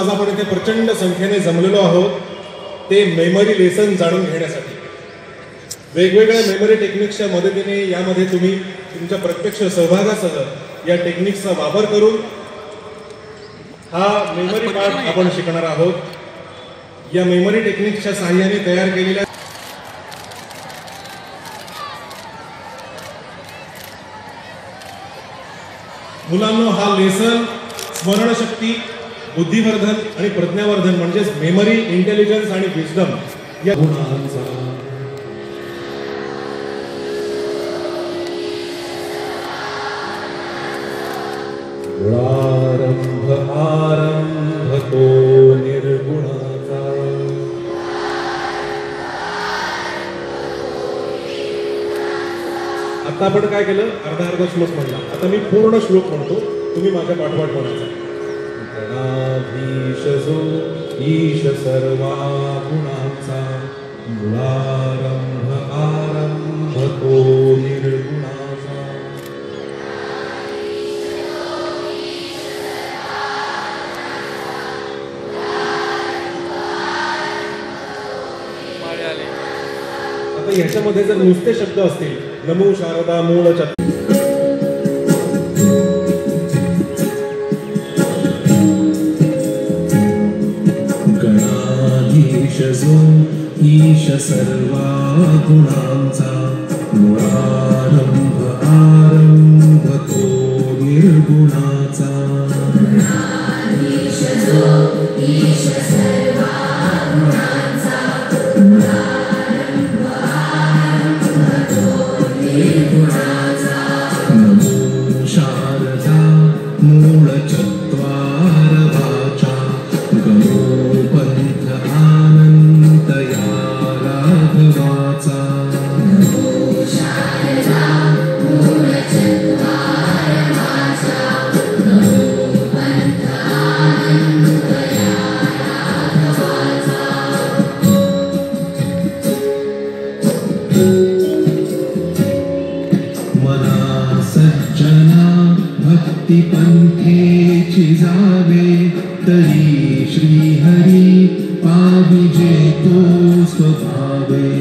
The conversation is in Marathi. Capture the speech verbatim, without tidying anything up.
आज आपण इथे प्रचंड संख्येने जमलेलो आहोत ते मेमरी लेसन जाणून घेण्यासाठी। वेगवेगळ्या मेमरी टेक्निक्सच्या मदतीने यामध्ये तुम्ही तुमच्या प्रत्यक्ष सहभागासह या टेक्निक्सचा वापर करून हा मेमरी पार्ट आपण शिकणार आहोत। या मेमरी टेक्निक्सच्या सहाय्याने तयार केलेल्या मुलांनो हा लेसन स्मरणशक्ती, बुद्धिवर्धन आणि प्रज्ञावर्धन म्हणजे मेमरी, इंटेलिजन्स आणि विजडम या गुणांचा गुणारंभ आरंभ तो निर्गुणाचा। आता आपण काय केलं, अर्धा अर्धा श्लोक म्हणला। आता मी पूर्ण श्लोक म्हणतो, तुम्ही माझ्या पाठोपाठ म्हणायचा। गणाधीश जो ईश सर्वा गुणांचा, गुणारंभ आरंभ तो निर्गुणाचा। आता ह्याच्यामध्ये जर नुसते शब्द असतील, नमो शारदा मूळ चत जो ईश सर्वा गुणांचा, गुणारंभ आरंभ तो निर्गुणाचा। ईश जो ईश सर्वा गुणांचा, गुणारंभ आरंभ तो निर्गुणाचा। नमो शारदा मूळ चत्वार वाचा, गणोपंथ आनंद या राघवाचा। नमो शारदा मूळ चत्वार वाचा, गणोपंथ आनंद या राघवाचा। मना सज्जना भक्ती पंथेची जावे, तरी श्रीहरी पाविजे तो स्वभावे।